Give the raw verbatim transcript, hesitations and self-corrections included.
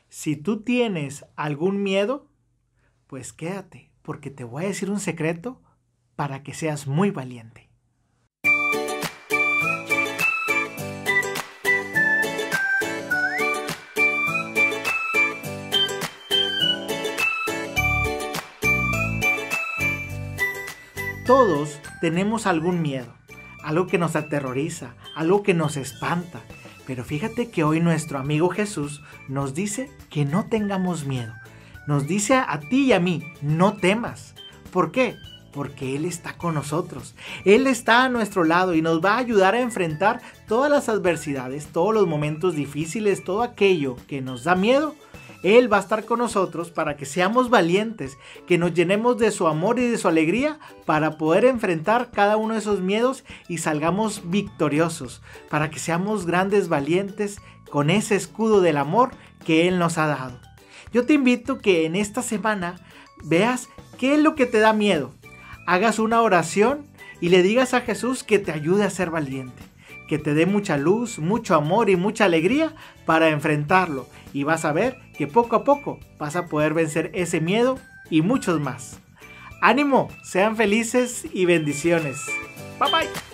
Si tú tienes algún miedo, pues quédate, porque te voy a decir un secreto para que seas muy valiente. Todos tenemos algún miedo, algo que nos aterroriza, algo que nos espanta. Pero fíjate que hoy nuestro amigo Jesús nos dice que no tengamos miedo. Nos dice a ti y a mí, no temas. ¿Por qué? Porque Él está con nosotros. Él está a nuestro lado y nos va a ayudar a enfrentar todas las adversidades, todos los momentos difíciles, todo aquello que nos da miedo. Él va a estar con nosotros para que seamos valientes, que nos llenemos de su amor y de su alegría para poder enfrentar cada uno de esos miedos y salgamos victoriosos, para que seamos grandes valientes con ese escudo del amor que Él nos ha dado. Yo te invito que en esta semana veas qué es lo que te da miedo, hagas una oración y le digas a Jesús que te ayude a ser valiente, que te dé mucha luz, mucho amor y mucha alegría para enfrentarlo. Y vas a ver que poco a poco vas a poder vencer ese miedo y muchos más. ¡Ánimo! Sean felices y bendiciones. Bye bye.